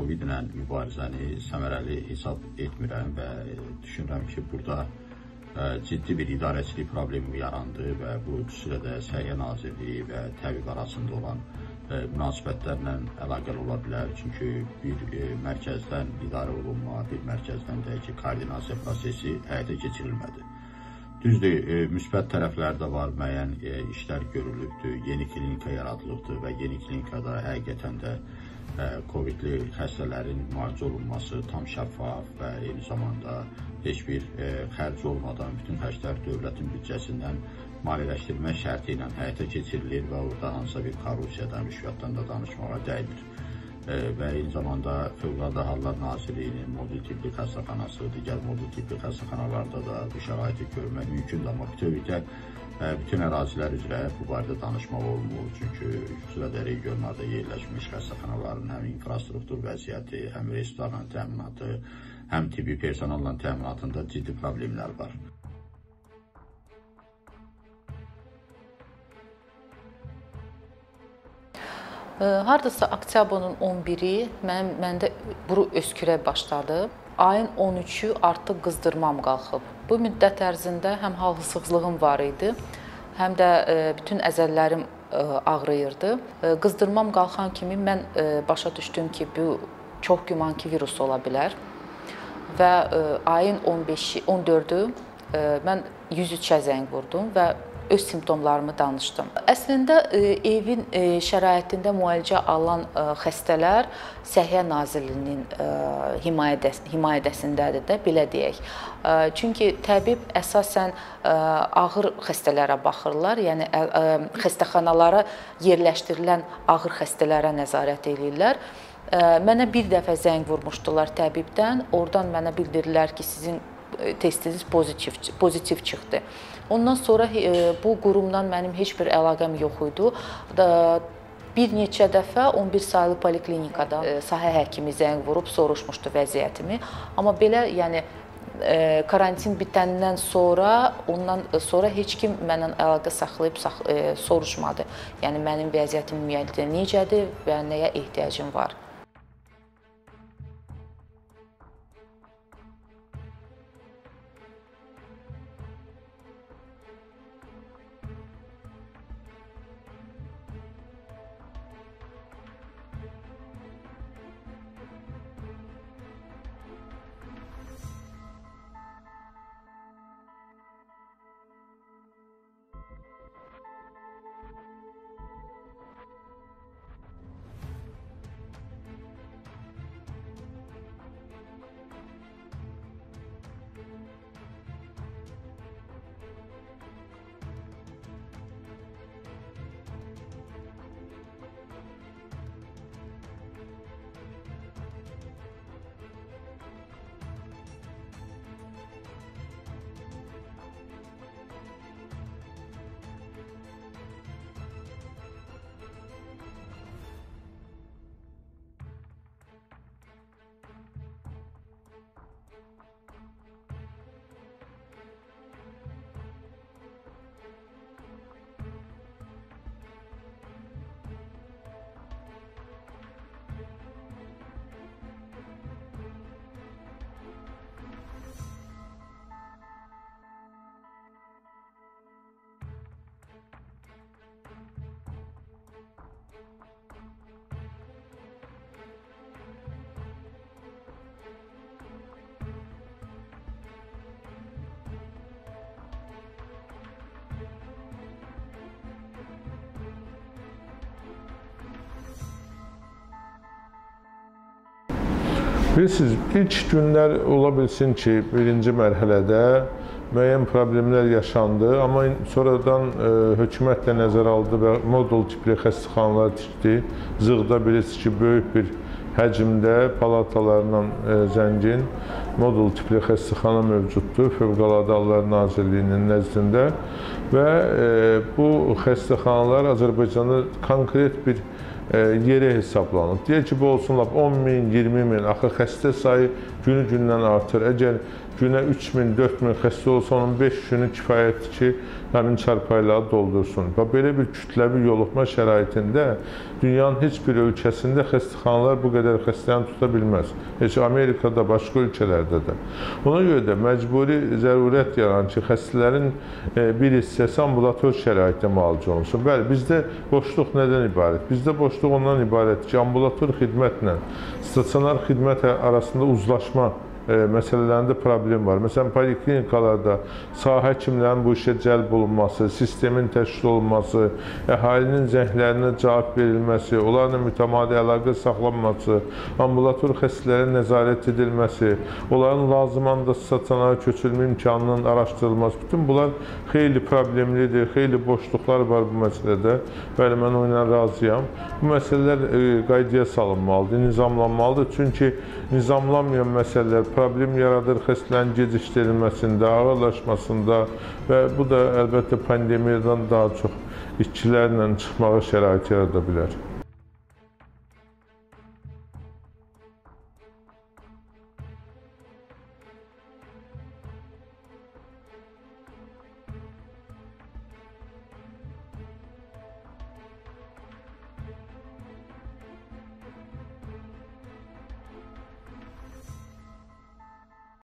Covid ilə mübarizəni səmərəli hesab etmirəm və düşünürəm ki, burada ciddi bir idarəçilik problemi yarandı və bu xüsusilə də Səhiyyə Nazirliyi və təbib arasında olan münasibətlərlə əlaqəli ola bilər. Çünki bir mərkəzdən idarə olunma, bir mərkəzdən də ki, koordinasiya prosesi həyata keçirilmədi. Düzdür, müsbət tərəfləri də var, müəyyən işlər görülübdür, yeni klinika yaradılıbdır və yeni klinikada həqiqətən də Covidli xəstələrin müalicə olunması tam şəffaf və eyni zamanda heç bir xərc olmadan bütün xərclər dövlətin büdcəsindən maliyyələşdirmə şərti ilə həyata keçirilir və orada hansısa bir korrupsiyadan, rüşvətdən də danışmağa dəymir. Və eyni zamanda Fövqəladə Hallar Nazirliyinin modul tibbi xəstəxanası, digər modul tibbi xəstəxanalarda da bu şəraiti görmək mümkündür, amma bütövlükdə bütün ərazilər üzrə bu barədə danışmaq olmur. Çünki xüsusilə də regionlarda yerləşmiş xəstəxanaların həm infrastruktur vəziyyəti, həm restoran təminatı, həm tibbi personalla təminatında ciddi problemlər var. Hardasa oktyabrın 11-i məndə buru öskürək başladı. Ayın 13-ü artıq qızdırmam qalxıb. Bu müddət ərzində həm halsızlığım var idi, həm də bütün əzəllərim ağrıyırdı. Qızdırmam qalxan kimi mən başa düşdüm ki, bu çox güman ki, virus ola bilər. Və ayın 14-ü mən 103-ə zəng vurdum və öz simptomlarımı danışdım. Əslində, evin şəraitində müalicə alan xəstələr Səhiyyə Nazirliyinin himayədəsindədir də, belə deyək. Çünki təbib əsasən ağır xəstələrə baxırlar, yəni xəstəxanalara yerləşdirilən ağır xəstələrə nəzarət edirlər. Mənə bir dəfə zəng vurmuşdular təbibdən, oradan mənə bildirirlər ki, sizin testiniz pozitiv çıxdı. Ondan sonra bu qurumdan mənim heç bir əlaqəm yox idi. Bir neçə dəfə 11 saylı poliklinikada sahə həkimi zəng vurub soruşmuşdu vəziyyətimi. Amma belə, yəni karantin bitəndən sonra, ondan sonra heç kim mənlə əlaqə saxlayıb soruşmadı. Yəni mənim vəziyyətim ümumiyyətlə necədir və nəyə ehtiyacım var. Bilirsiniz, ilk günlər ola bilsin ki, birinci mərhələdə müəyyən problemlər yaşandı, amma sonradan hökumət də nəzərə aldı və modul tipli xəstəxanalar tikdi. Zığda bilirsiniz ki, böyük bir həcmdə palatalarla zəngin modul tipli xəstəxana mövcuddur Fövqəladə Hallar Nazirliyinin nəzdində və bu xəstəxanalar Azərbaycanda konkret bir yeri hesablanıb. Deyək ki, bu olsun 10 min, 20 min, axı xəstə sayı günü-gündən artır. Əgər günə 3000, 4000 xəstə olsa, onun 5 günü kifayətdir ki, həmin çarpayları doldursun. Və belə bir kütləvi yoluxma şəraitində dünyanın heç bir ölkəsində xəstəxanalar bu qədər xəstəni tuta bilməz. Heç Amerikada, başqa ölkələrdə də. Ona görə də məcburi zərurət yaranır ki, xəstələrin bir hissəsi ambulator şəraitdə müalicə olunsun. Bəli, bizdə boşluq nədən ibarət? Bizdə boşluq ondan ibarətdir ki, ambulator xidmətlə stasionar xidmət arasında uzlaşma məsələlərində problem var. Məsələn, poliklinikalarda sahə həkimlərinin bu işə cəlb olunması, sistemin təşkil olunması, əhalinin zənglərinə cavab verilməsi, onlarla mütəmadi əlaqə saxlanması, ambulator xəstələrin nəzarət edilməsi, onların lazım anda stasionara köçürülmə imkanının araşdırılması, bütün bunlar xeyli problemlidir, xeyli boşluqlar var bu məsələdə. Bəli, mən onunla razıyam. Bu məsələlər qaydaya salınmalıdır, nizamlanmalıdır. Çünki nizamlanmayan məsələlər problem yaradır xəstələrin gecikdirilməsində, ağırlaşmasında və bu da əlbəttə pandemiyadan daha çox işçilərlə çıxmağa şərait yarada bilər.